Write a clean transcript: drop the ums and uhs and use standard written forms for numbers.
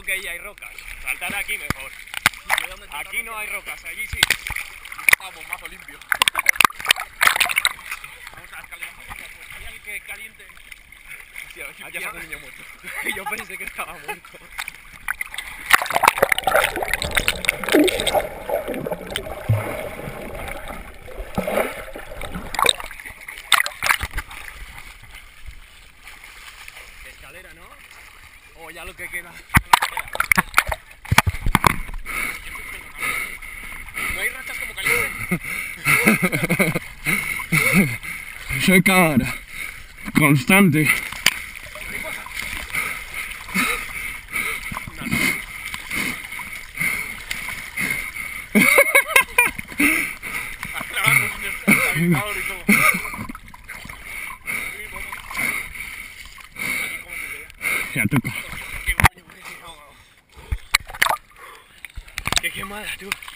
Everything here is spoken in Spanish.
Cuidado que ahí hay rocas. Saltar aquí mejor. Aquí no hay rocas, allí sí. Vamos, mazo limpio. Vamos a la escalera. Hay que caliente. Hostia, allá está un niño muerto. Yo pensé que estaba muerto. Escalera, ¿no? O ya lo que queda. ¿No hay rachas como caliente? Soy cámara. Constante. Estabilizador y todo. Ya toca. Qué quemada, tú.